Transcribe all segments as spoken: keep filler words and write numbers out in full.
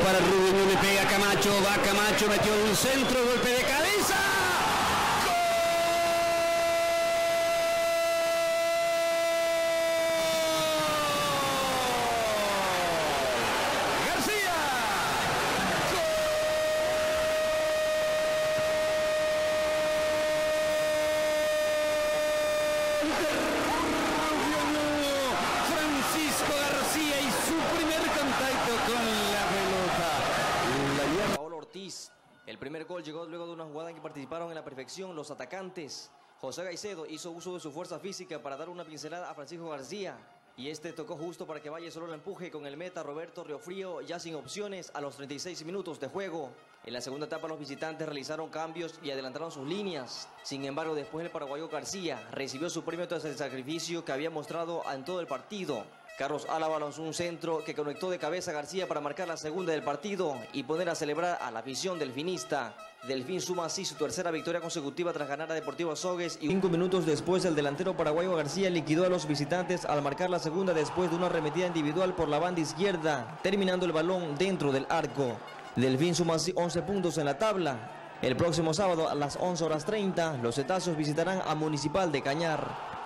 para Rubén, le pega Camacho, va Camacho, metió un centro, golpe de cabeza. Francisco García y su primer contacto con la pelota. La... Paolo Ortiz. El primer gol llegó luego de una jugada en que participaron en la perfección los atacantes. José Caicedo hizo uso de su fuerza física para dar una pincelada a Francisco García. Y este tocó justo para que Valle solo lo empuje con el meta Roberto Riofrío, ya sin opciones a los treinta y seis minutos de juego. En la segunda etapa los visitantes realizaron cambios y adelantaron sus líneas. Sin embargo, después el paraguayo García recibió su premio tras el sacrificio que había mostrado en todo el partido. Carlos Álava lanzó un centro que conectó de cabeza a García para marcar la segunda del partido y poner a celebrar a la afición delfinista. Delfín suma así su tercera victoria consecutiva tras ganar a Deportivo Azogues y cinco minutos después el delantero paraguayo García liquidó a los visitantes al marcar la segunda después de una arremetida individual por la banda izquierda, terminando el balón dentro del arco. Delfín suma así once puntos en la tabla. El próximo sábado a las once horas treinta los cetáceos visitarán a Municipal de Cañar.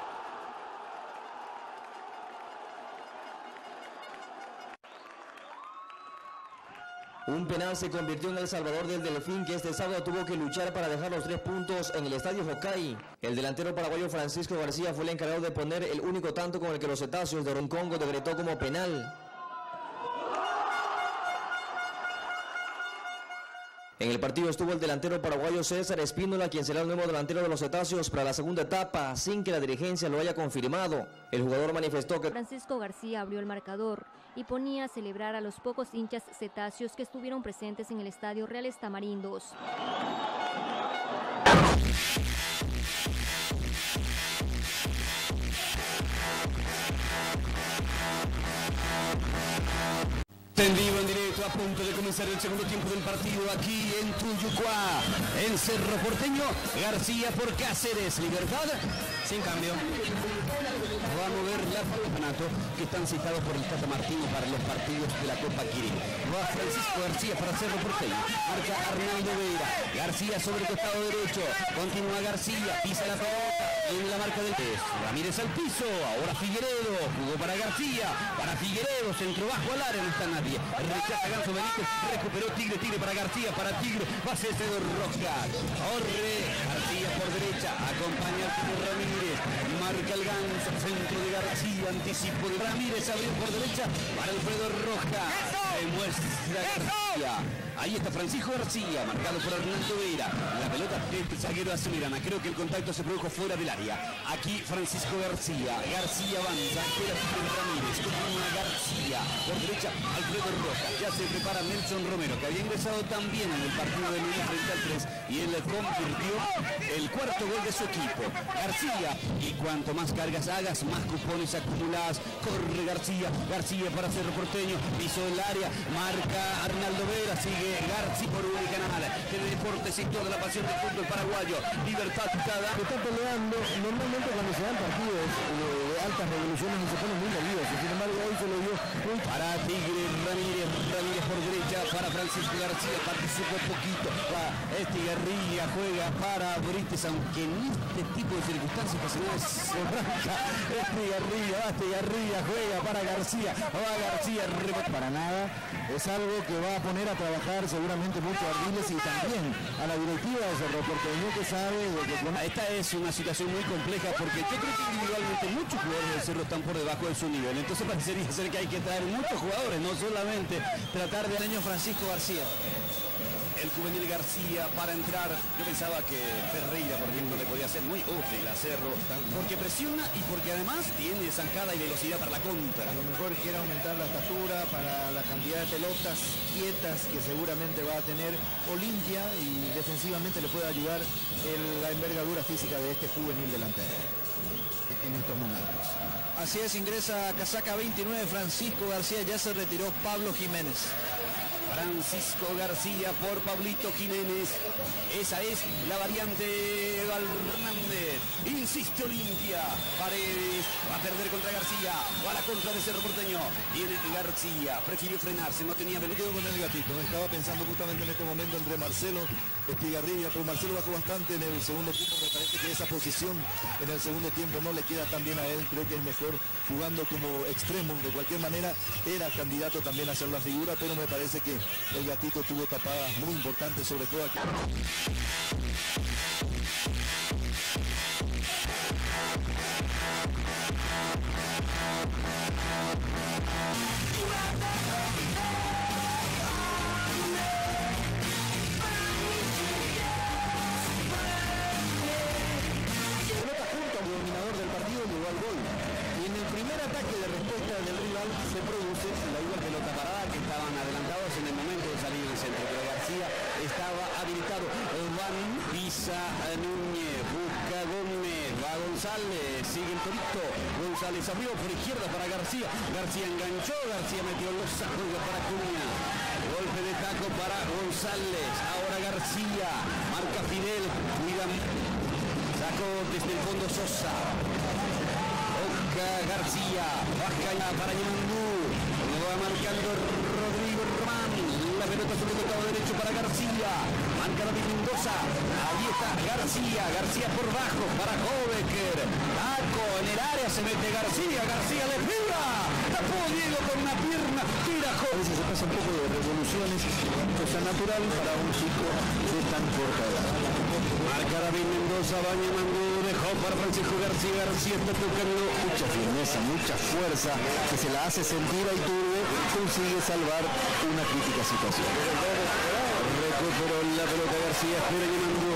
Un penal se convirtió en el salvador del Delfín, que este sábado tuvo que luchar para dejar los tres puntos en el estadio Hokkaido. El delantero paraguayo Francisco García fue el encargado de poner el único tanto con el que los cetáceos de Roncongo decretó como penal. En el partido estuvo el delantero paraguayo César Espínola, quien será el nuevo delantero de los cetáceos para la segunda etapa, sin que la dirigencia lo haya confirmado. El jugador manifestó que Francisco García abrió el marcador y ponía a celebrar a los pocos hinchas cetáceos que estuvieron presentes en el estadio Reales Tamarindos. En vivo, en directo, a punto de comenzar el segundo tiempo del partido aquí en Tuyucuá, en Cerro Porteño. García por Cáceres, Libertad, sin cambio. Va a mover la campeonato que están citados por el Tata Martino para los partidos de la Copa Quirín. Va Francisco García para Cerro Porteño. Marca Arnaldo Vera. García sobre el costado derecho. Continúa García, pisa la pelota en la marca del pez. Ramírez al piso. Ahora Figueredo. Jugó para García. Para Figueredo. Centro bajo al área. No está nadie. Rechaza Ganso Benítez. Recuperó Tigre. Tigre para García. Para Tigre. Va César Rojas. Corre. García por derecha. Acompaña a Ramírez. Marca el Ganso. Centro de García. Anticipo de Ramírez. Abrió por derecha. Para Alfredo Rojas. Demuestra García. Ahí está Francisco García. Marcado por Arnaldo Vera. La pelota del zaguero Acelerana. Creo que el contacto se produjo fuera del área. Aquí Francisco García. García avanza. Espera Ramírez. Continúa García. Por derecha Alfredo Rojas. Ya se prepara Nelson Romero, que había ingresado también en el partido de Luis frente al tres. Y él convirtió el cuarto gol de su equipo. García. Y cuanto más cargas hagas, más cupones acumuladas. Corre García. García para Cerro Porteño. Piso del área. Marca Arnaldo Vera. Sigue García por un canal. El deporte sector de la pasión del fútbol paraguayo. Libertad cada. Se está peleando. Normalmente cuando se dan partidos de altas revoluciones se pone muy nervioso. Sin embargo, hoy se lo dio muy... Para Tigre Ramírez. Ramírez por derecha. Para Francisco García. Participa un poquito. Va Estigarribia. Juega para Brites. Aunque en este tipo de circunstancias que se se arranca. Estigarribia. Va Estigarribia. Juega para García. Va García. Para nada. Es algo que va a poner a trabajar seguramente mucho a Ardiles y también a la directiva de Cerro Porteño, que sabe de que... Esta es una situación muy compleja porque yo creo que individualmente muchos jugadores del Cerro están por debajo de su nivel. Entonces parecería ser que hay que traer muchos jugadores, no solamente tratar de año Francisco García. El juvenil García para entrar. Yo pensaba que Ferreira, por ejemplo, le podía ser muy útil a Cerro, porque presiona y porque además tiene zancada y velocidad para la contra. A lo mejor quiere aumentar la estatura para la cantidad de pelotas quietas que seguramente va a tener Olimpia, y defensivamente le puede ayudar el, la envergadura física de este juvenil delantero en estos momentos. Así es, ingresa casaca veintinueve Francisco García, ya se retiró Pablo Jiménez. Francisco García por Pablito Jiménez. Esa es la variante Hernández. Insiste Olimpia. Paredes va a perder contra García. Va a la contra de Cerro Porteño. Viene García. Prefirió frenarse. No tenía Me quedo con el gatito. Estaba pensando justamente en este momento entre Marcelo Estigarribia, pero Marcelo bajó bastante en el segundo tiempo. Me parece que esa posición en el segundo tiempo no le queda tan bien a él. Creo que es mejor jugando como extremo. De cualquier manera era candidato también a hacer la figura, pero me parece que el gatito tuvo tapadas muy importantes, sobre todo aquí. Dominador del partido, llegó al gol. Y en el primer ataque de respuesta del rival se produce la igual pelota parada, que estaban adelantados en el momento de salir del centro, pero García estaba habilitado. Van pisa Núñez, busca Gómez, va González, sigue el Torito. González abrió por izquierda para García. García enganchó, García metió los juega para Cuña. Golpe de taco para González. Ahora García, marca Fidel, cuida. Sacó desde el fondo Sosa. Oca García. Baja ya para Yamandú. Lo va marcando Rodrigo Román. La pelota sobre el costado derecho para García. Marca David Mendoza. Ahí está García. García por bajo para Hobecker. Taco en el área. Se mete García. García le pega. Tapó Diego con una pierna. Tira Hobecker. A veces se pasa un poco de revoluciones. Cosa natural para un chico de tan corta edad. Marca David Mendoza. Baña Mandú. Dejó para Francisco García. García está tocando. Mucha firmeza, mucha fuerza. Que se la hace sentir a Iturbe. Consigue salvar una crítica situación. Recuperó la pelota García. Espera Yamandú.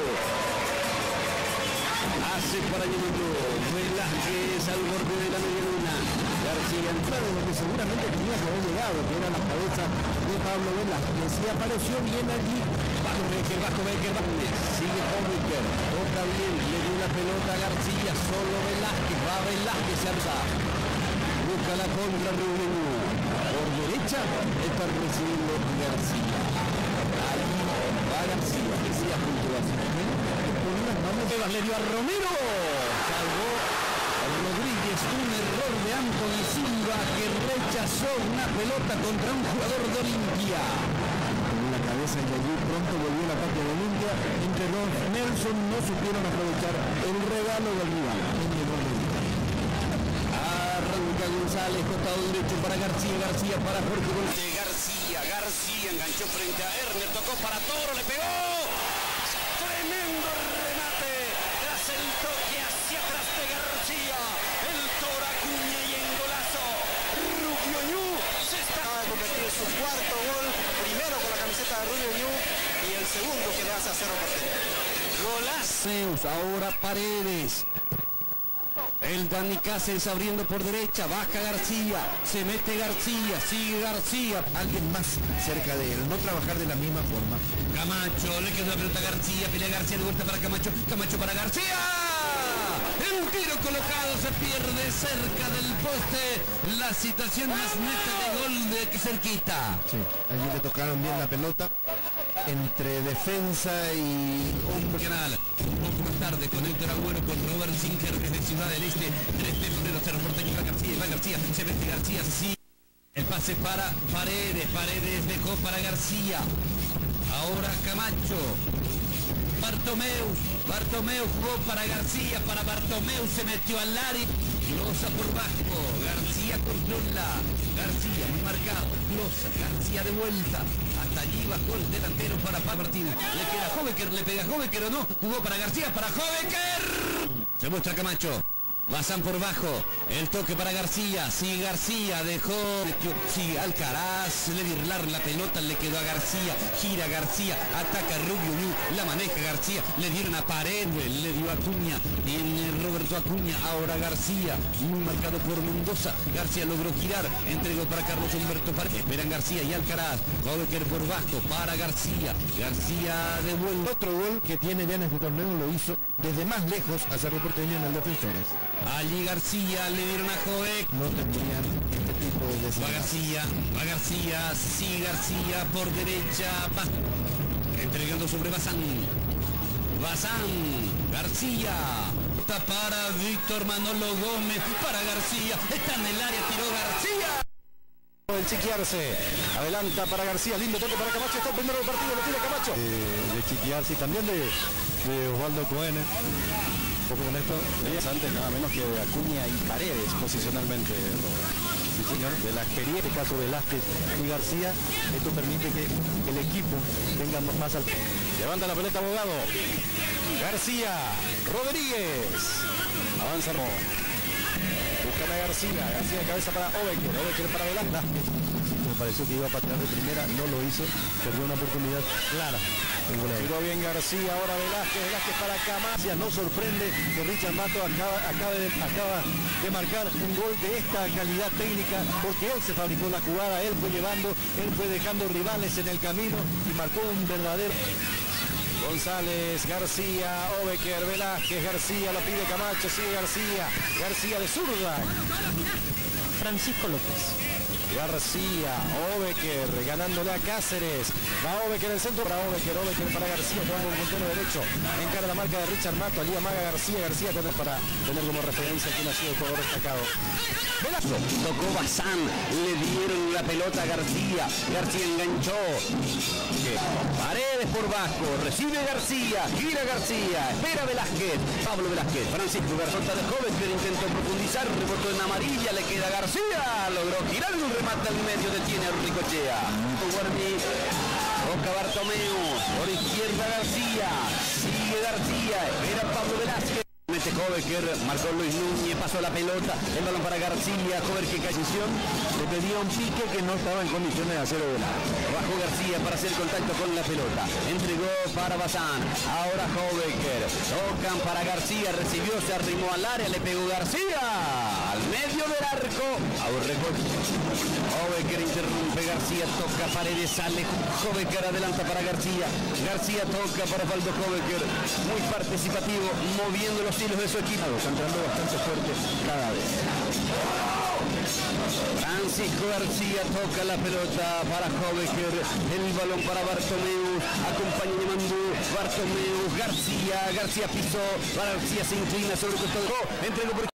Hace para Yamandú. Velázquez al borde de la media luna. García entrado lo que seguramente tenía que haber llegado, que era la cabeza de Pablo Velázquez. Y apareció bien allí. Bajo Becker, bajo Becker, bajo Becker. Sigue Hobecker. Toca bien. Le dio la pelota a García. Solo Velázquez. Va Velázquez se alza. Busca la contra Rubén. Por derecha está recibiendo García. Ahí va García. García junto a su con unas manos de le dio a Romero. Salvó Rodríguez, un error de Anthony Silva que rechazó una pelota contra un jugador de Olimpia. Con la cabeza y allí pronto volvió la parte de Olimpia. Entre los Nelson no supieron aprovechar el regalo del rival. Arranca González, costado derecho para García, García para Jorge González. García, García enganchó frente a Erner, tocó para Toro, le pegó. Tremendo remate. Tras el toque hacia atrás de García. El Toro Acuña y en golazo. Rubio Ñu se está a convertir su cuarto gol. Primero con la camiseta de Rubio Ñu y el segundo que le hace a Cerro Porteño. Golazo. Ahora Paredes. El Dani Cáceres abriendo por derecha, baja García, se mete García, sigue García. Alguien más cerca de él, no trabajar de la misma forma. Camacho, le quedó la pelota a García, pelea García de vuelta para Camacho, Camacho para García. El tiro colocado se pierde cerca del poste. La situación más neta de gol de aquí cerquita. Sí, allí le tocaron bien la pelota. Entre defensa y hombre canal. Un poco más tarde con Héctor Agüero, con Robert Singer desde Ciudad del Este, tres de febrero, Cerro Porteño, va García, va García, se mete García, sí. El pase para Paredes, Paredes dejó para García. Ahora Camacho. Bartomeu, Bartomeu jugó para García, para Bartomeu se metió al área. Loza por bajo, García controla, García muy marcado, Loza, García de vuelta, hasta allí bajó el delantero para Martínez, le queda Hobecker, le pega Hobecker o no, jugó para García, para Hobecker, se muestra Camacho. Pasan por bajo, el toque para García, sigue García, dejó, sigue Alcaraz, le virlar la pelota, le quedó a García, gira García, ataca Rubio Ñu, la maneja García, le dieron a Paredes, le dio a Acuña, viene Roberto Acuña, ahora García, muy marcado por Mendoza, García logró girar, entregó para Carlos Humberto Paredes, esperan García y Alcaraz, Hobecker por bajo, para García, García devuelve. Otro gol que tiene ya en este torneo lo hizo desde más lejos a Cerro Porteño en el Defensores. Allí García le dieron a Hobecker. No tendrían este tipo de Va García, va García, sí García por derecha, va entregando sobre Bazán. Bazán, García, para Víctor Manolo Gómez, para García, está en el área, tiró García. El Chiquiarse, adelanta para García, lindo toque para Camacho, está el primero del partido, lo tiene Camacho. De, de Chiquiarse y también de, de Osvaldo Cohen. Un poco con esto. Es antes nada menos que de Acuña y Paredes posicionalmente. Sí, señor. De la experiencia, el caso de Velázquez y García, esto permite que el equipo tenga más al... Levanta la pelota Abogado. García, Rodríguez. Avanza. Buscan a García, García de cabeza para Obeker, Obeker para Velázquez. Me pareció que iba a patear de primera, no lo hizo, perdió una oportunidad clara. Tiró bien García, ahora Velázquez, Velázquez para Camacho. No sorprende que Richard Mato acaba, acaba, de, acaba de marcar un gol de esta calidad técnica, porque él se fabricó la jugada, él fue llevando, él fue dejando rivales en el camino y marcó un verdadero... González, García, Obeker, Velázquez, García, lo pide Camacho, sigue García, García de zurda. Francisco López. García, Obeker, ganándole a Cáceres. Va Obeker en el centro para Obeker, Obeker para García, jugando con puntero derecho. Encara la marca de Richard Mato, allí amaga García, García para tener como referencia quién ha sido el jugador destacado. Velasco, tocó Bazán, le dieron la pelota a García, García enganchó. Paredes por Vasco, recibe García, gira García, espera Velázquez, Pablo Velázquez, Francisco Garzota de Joven que intentó profundizar, rebotó en amarilla, le queda García, logró girar un remate al medio, detiene a Ricochea. Guardi, toca Bartomeu, por izquierda García, sigue García, espera Pablo Velázquez. Mete Cobeker, marcó Luis Núñez, pasó la pelota, el balón para García, Cobeker que decisión, le pedía un pique que no estaba en condiciones de hacerlo de lado. Bajó García para hacer contacto con la pelota, entregó para Bazán, ahora Cobeker, tocan para García, recibió, se arrimó al área, le pegó García, al medio del arco, Cobeker interrumpe, García toca, Paredes sale, Cobeker adelanta para García, García toca para Osvaldo Cobeker, muy participativo, moviendo los hilos de su equipo, entrando bastante fuerte cada vez. Francisco García toca la pelota para Cobeker, el balón para Bartomeu, acompaña de Mandú, Bartomeu, García, García pisó, García se inclina sobre el costado, entregó por